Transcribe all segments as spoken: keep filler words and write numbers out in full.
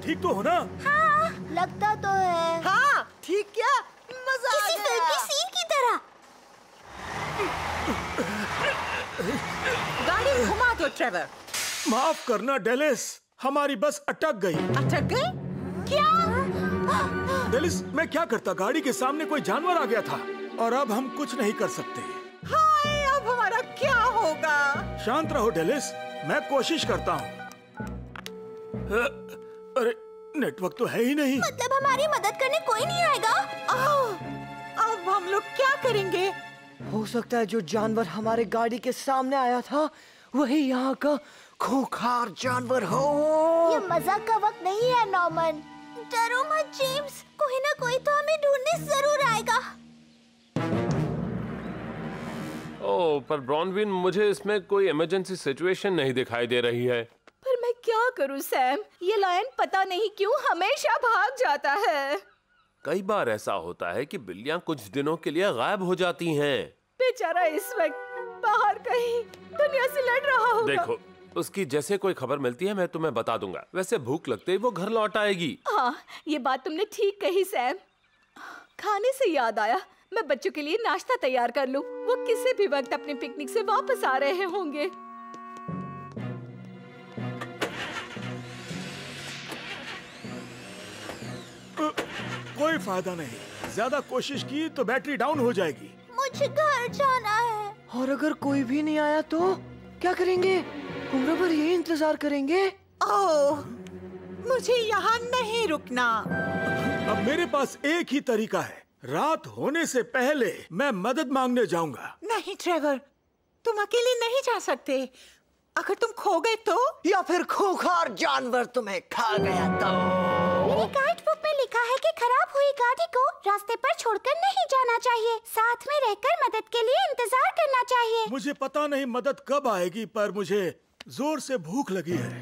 ठीक तो हो ना? हाँ, लगता तो है। हाँ, ठीक क्या? मजा आ गया। किसी फिल्म की सीन की तरह। गाड़ी घुमा दो ट्रेवर। माफ करना डेलिस, हमारी बस अटक गई। अटक गई? क्या? डेलिस, मैं क्या करता, गाड़ी के सामने कोई जानवर आ गया था और अब हम कुछ नहीं कर सकते। हाय, अब हमारा क्या होगा? शांत रहो डेलिस, मैं कोशिश करता हूँ। अरे नेटवर्क तो है ही नहीं। मतलब हमारी मदद करने कोई नहीं आएगा? अब हम लोग क्या करेंगे? हो सकता है जो जानवर हमारे गाड़ी के सामने आया था वही यहाँ का खूंखार जानवर हो। ये मजाक का वक्त नहीं है नॉर्मन। डरो मत जेम्स, कोई ना कोई तो हमें ढूंढने जरूर आएगा। ओह, पर ब्रॉनविन, मुझे इसमें कोई इमरजेंसी सिचुएशन नहीं दिखाई दे रही है। पर मैं क्या करूं सैम, ये लायन पता नहीं क्यों हमेशा भाग जाता है। कई बार ऐसा होता है कि बिल्लियां कुछ दिनों के लिए गायब हो जाती हैं। बेचारा इस वक्त बाहर कहीं दुनिया से लड़ रहा होगा। देखो, उसकी जैसे कोई खबर मिलती है मैं तुम्हें बता दूंगा। वैसे भूख लगते ही वो घर लौट आएगी। हाँ, ये बात तुमने ठीक कही सैम। खाने से याद आया, मैं बच्चों के लिए नाश्ता तैयार कर लूं। वो किसी भी वक्त अपने पिकनिक से वापस आ रहे होंगे। कोई फायदा नहीं, ज्यादा कोशिश की तो बैटरी डाउन हो जाएगी। मुझे घर जाना है। और अगर कोई भी नहीं आया तो क्या करेंगे? उम्र भर यही इंतजार करेंगे। ओह, मुझे यहाँ नहीं रुकना। अब मेरे पास एक ही तरीका है, रात होने से पहले मैं मदद मांगने जाऊंगा। नहीं ट्रेवर, तुम अकेले नहीं जा सकते। अगर तुम खो गए तो? या फिर खूंखार जानवर तुम्हें खा गया तो? मेरी गाइड बुक में लिखा है कि खराब हुई गाड़ी को रास्ते पर छोड़कर नहीं जाना चाहिए, साथ में रहकर मदद के लिए इंतजार करना चाहिए। मुझे पता नहीं मदद कब आएगी, पर मुझे जोर से भूख लगी है।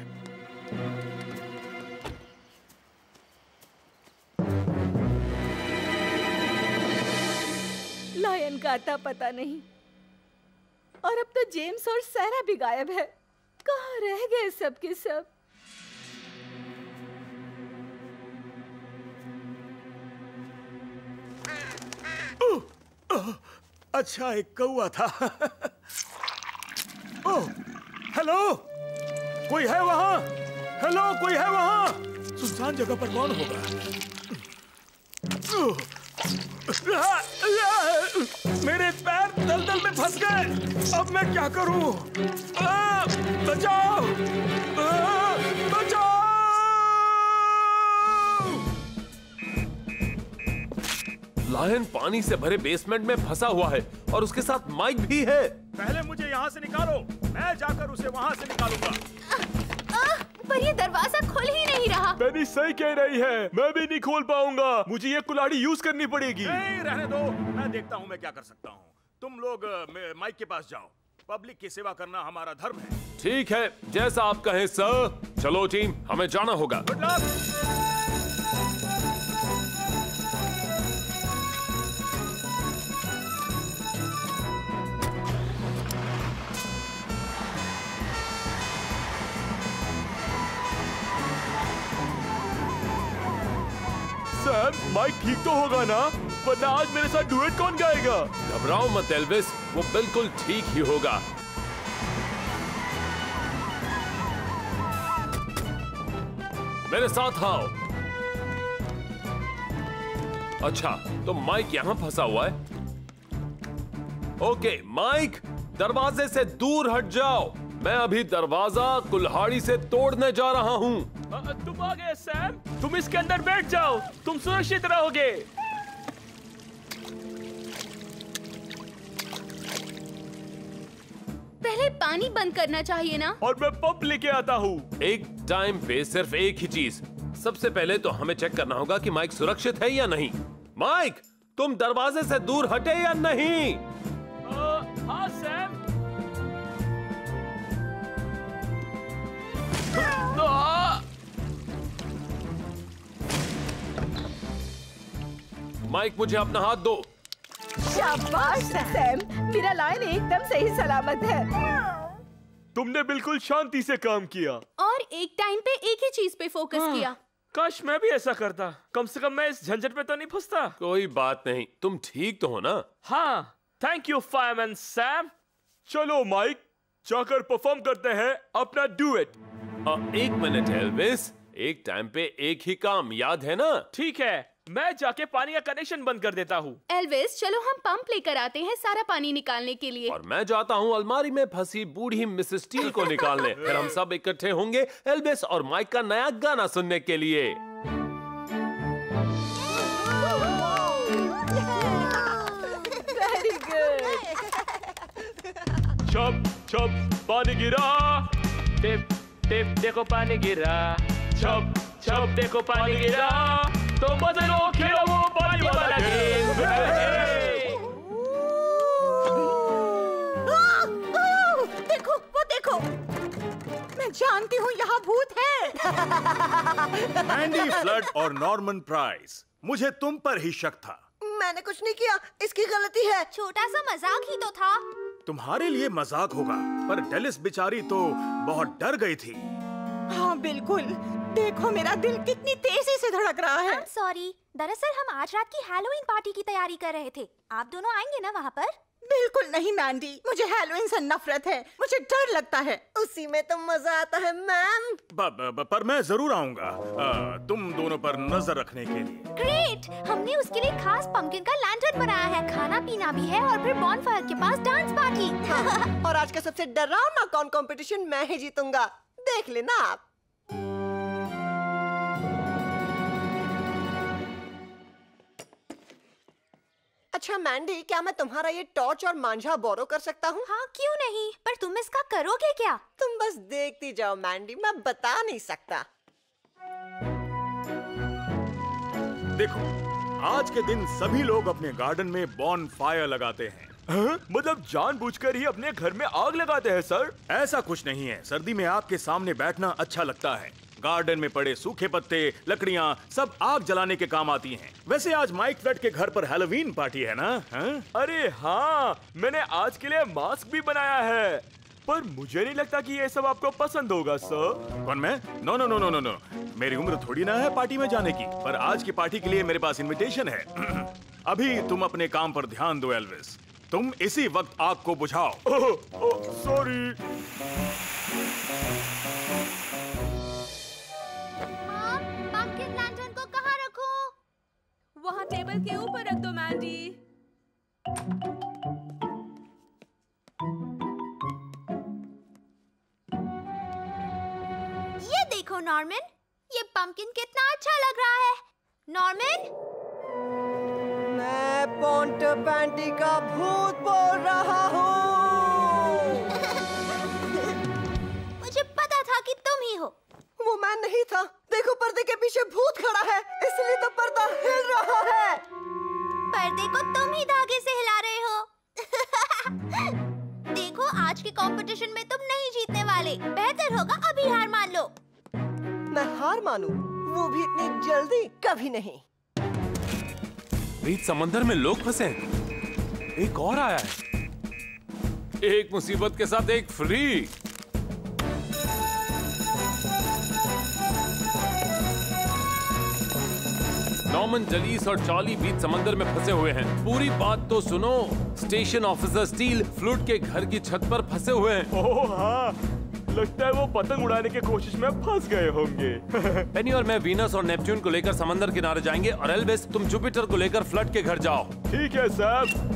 लायन का आता पता नहीं, और अब तो जेम्स और सारा भी गायब है। कहाँ रह गए सब के सब? अच्छा, एक कौवा था। ओह, हेलो, कोई है वहाँ? हेलो, कोई है वहाँ? सुनसान जगह पर कौन होगा? मेरे पैर दलदल में फंस गए। अब मैं क्या करूं? आ, बचाओ! आ, बचाओ! लायन पानी से भरे बेसमेंट में फंसा हुआ है और उसके साथ माइक भी है। पहले मुझे यहाँ से निकालो, मैं जाकर उसे वहाँ से निकालूंगा। आ, आ, पर ये दरवाजा खुल ही नहीं रहा। बेनी सही कह रही है, मैं भी नहीं खोल पाऊंगा। मुझे ये कुल्हाड़ी यूज करनी पड़ेगी। नहीं, रहने दो, मैं देखता हूँ मैं क्या कर सकता हूँ। तुम लोग माइक के पास जाओ, पब्लिक की सेवा करना हमारा धर्म है। ठीक है, जैसा आप कहें सर। चलो टीम, हमें जाना होगा। Good luck. सैम, माइक ठीक तो होगा ना? वरना आज मेरे साथ डुएट कौन गाएगा? घबराओ मत एल्विस, वो बिल्कुल ठीक ही होगा। मेरे साथ आओ। अच्छा, तो माइक यहाँ फंसा हुआ है। ओके माइक, दरवाजे से दूर हट जाओ। मैं अभी दरवाजा कुल्हाड़ी से तोड़ने जा रहा हूँ। तुम आ गए सैम, तुम इसके अंदर बैठ जाओ, तुम सुरक्षित रहोगे। पहले पानी बंद करना चाहिए ना? और मैं पंप लेके आता हूँ। एक टाइम पे सिर्फ एक ही चीज। सबसे पहले तो हमें चेक करना होगा कि माइक सुरक्षित है या नहीं। माइक, तुम दरवाजे से दूर हटे या नहीं? आ, हाँ सैम। आ! माइक, मुझे अपना हाथ दो। शाबाश सैम, मेरा लायन एकदम सही सलामत है। तुमने बिल्कुल शांति से काम किया और एक टाइम पे एक ही चीज पे फोकस किया। काश मैं भी ऐसा करता, कम से कम मैं इस झंझट में तो नहीं फंसता। कोई बात नहीं, तुम ठीक तो हो ना? हाँ, थैंक यू फायरमैन सैम। चलो माइक, जाकर परफॉर्म करते हैं अपना डुएट। एक मिनट एल्विस, एक टाइम पे एक ही काम, याद है ना? ठीक है, मैं जाके पानी का कनेक्शन बंद कर देता हूँ। एल्विस, चलो हम पंप लेकर आते हैं सारा पानी निकालने के लिए। और मैं जाता हूँ अलमारी में फंसी बूढ़ी मिसेस स्टील को निकालने। फिर हम सब इकट्ठे होंगे एल्विस और माइक का नया गाना सुनने के लिए। Very good. छप छप पानी गिरा, टिप टिप देखो पानी गिरा, छप छप देखो पानी गिरा, तो मजे लो खेलो वो पानी वाला गेम। देखो वो देखो, मैं जानती हूँ यहाँ भूत है। मैंडी फ्लड और नॉर्मन प्राइस, मुझे तुम पर ही शक था। मैंने कुछ नहीं किया, इसकी गलती है। छोटा सा मजाक ही तो था। तुम्हारे लिए मजाक होगा, पर डेलिस बेचारी तो बहुत डर गई थी। हाँ बिल्कुल, देखो मेरा दिल कितनी तेजी से धड़क रहा है। सॉरी, दरअसल हम आज रात की हैलोवीन पार्टी की तैयारी कर रहे थे। आप दोनों आएंगे ना वहाँ पर? बिल्कुल नहीं मैंडी, मुझे हैलोवीन से नफरत है, मुझे डर लगता है। उसी में तो मजा आता है मैम। ब- ब- पर मैं जरूर आऊंगा, आ, तुम दोनों पर नजर रखने के लिए। ग्रेट, हमने उसके लिए खास पंपकिन का लैंटर्न बनाया है, खाना पीना भी है और फिर बॉनफायर के पास डांस पार्टी। और आज का सबसे डरावना कौन कंपटीशन मैं ही जीतूंगा, देख लेना आप। अच्छा मैंडी, क्या मैं तुम्हारा ये टॉर्च और मांझा बोरो कर सकता हूँ? हाँ क्यों नहीं, पर तुम इसका करोगे क्या? तुम बस देखती जाओ मैंडी, मैं बता नहीं सकता। देखो, आज के दिन सभी लोग अपने गार्डन में बॉन फायर लगाते हैं। हाँ? मतलब जानबूझकर ही अपने घर में आग लगाते हैं सर? ऐसा कुछ नहीं है, सर्दी में आग के सामने बैठना अच्छा लगता है। गार्डन में पड़े सूखे पत्ते, लकड़ियाँ सब आग जलाने के काम आती हैं। वैसे आज माइक फ्लड के घर पर हैलोवीन पार्टी है ना? हाँ? अरे हाँ, मैंने आज के लिए मास्क भी बनाया है, पर मुझे नहीं लगता कि ये सब आपको पसंद होगा सर। कौन मैं? No no no no no no, मेरी उम्र थोड़ी ना है पार्टी में जाने की। पर आज की पार्टी के लिए मेरे पास इनविटेशन है। अभी तुम अपने काम पर ध्यान दो एल्विस, तुम इसी वक्त आग को बुझाओ। सॉरी। पंपकिन लैंटर्न को कहाँ रखूं? वहाँ टेबल के ऊपर रख दो मैंडी। ये देखो नॉर्मन, ये पंपकिन कितना अच्छा लग रहा है। नॉर्मन, मैं पोंटापेंटी का भूत बोल रहा हूँ। मुझे पता था कि तुम ही हो। वो मैं नहीं था, देखो पर्दे के पीछे भूत खड़ा है, इसलिए तो पर्दा हिल रहा है। पर्दे को तुम ही धागे से हिला रहे हो। देखो, आज के कंपटीशन में तुम नहीं जीतने वाले। बेहतर होगा अभी हार मान लो। मैं हार मानूं? वो भी इतनी जल्दी कभी नहीं। बीच समंदर में लोग फंसे हैं। एक और आया है, एक मुसीबत के साथ एक फ्री। नॉर्मन, जलीस और चार्ली बीच समंदर में फंसे हुए हैं। पूरी बात तो सुनो। स्टेशन ऑफिसर स्टील फ्लूट के घर की छत पर फंसे हुए हैं। ओह हाँ, लगता है वो पतंग उड़ाने की कोशिश में फंस गए होंगे। पेनी और मैं वीनस और नेपच्यून को लेकर समंदर किनारे जाएंगे और एल्विस तुम जुपिटर को लेकर फ्लड के घर जाओ। ठीक है साहब।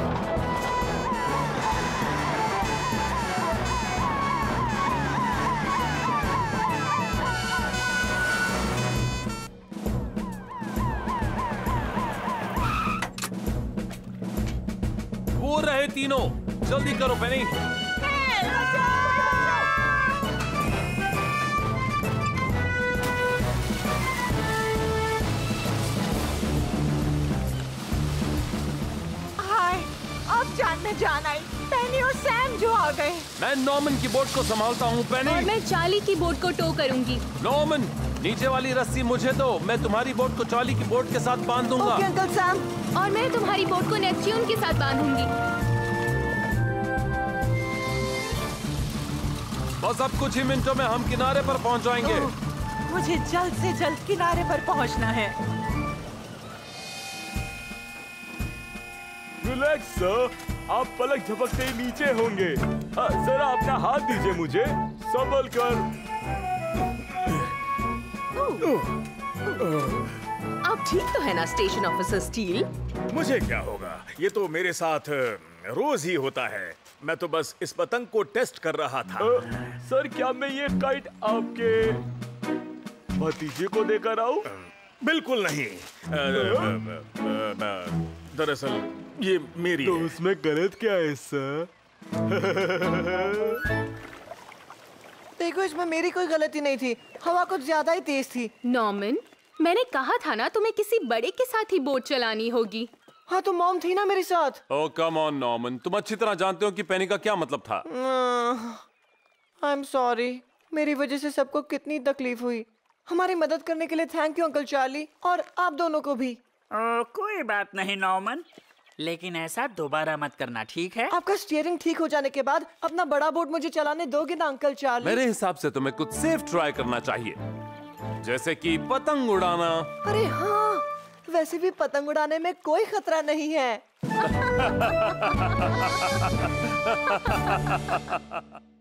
वो रहे तीनों, जल्दी करो पेनी। हाय, अब जान में जान आई। पेनी और सैम जो आ गए। मैं नॉर्मन की बोट को संभालता हूँ पेनी। और मैं चार्ली की बोट को टो करूंगी। नॉर्मन, नीचे वाली रस्सी मुझे दो, मैं तुम्हारी बोट को चार्ली की बोट के साथ बांध दूंगा। Okay uncle Sam. और मैं तुम्हारी बोट को नेपच्यून के साथ बांधूंगी। बस अब कुछ ही मिनटों में हम किनारे पर पहुंच जाएंगे। मुझे जल्द से जल्द किनारे पर पहुंचना है। रिलैक्स सर, आप पलक झपकते ही नीचे होंगे। हाँ, जरा अपना हाथ दीजिए मुझे, संभल कर। आप ठीक तो है ना स्टेशन ऑफिसर स्टील? मुझे क्या होगा, ये तो मेरे साथ रोज ही होता है। मैं तो बस इस पतंग को टेस्ट कर रहा था। आ, सर क्या मैं ये काइट आपके भतीजे को देकर आऊं? बिल्कुल नहीं। दरअसल ये मेरी तो है। उसमें गलत क्या है सर? देखो, इसमें मेरी कोई गलती नहीं थी, हवा कुछ ज्यादा ही तेज थी। नॉर्मन, मैंने कहा था ना तुम्हें किसी बड़े के साथ ही बोट चलानी होगी। हाँ, तो मॉम थी ना मेरे साथ। ओह कम ऑन नॉर्मन, तुम अच्छी तरह जानते हो कि पेनी का क्या मतलब था। आई एम सॉरी, मेरी वजह से सबको कितनी तकलीफ हुई। हमारी मदद करने के लिए थैंक यू अंकल चार्ली, और आप दोनों को भी। ओ, कोई बात नहीं नॉर्मन, लेकिन ऐसा दोबारा मत करना, ठीक है? आपका स्टीयरिंग ठीक हो जाने के बाद अपना बड़ा बोट मुझे चलाने दोगे ना अंकल चार्ली? मेरे हिसाब से तुम्हें कुछ सेफ ट्राई करना चाहिए, जैसे कि पतंग उड़ाना। अरे हाँ, वैसे भी पतंग उड़ाने में कोई खतरा नहीं है।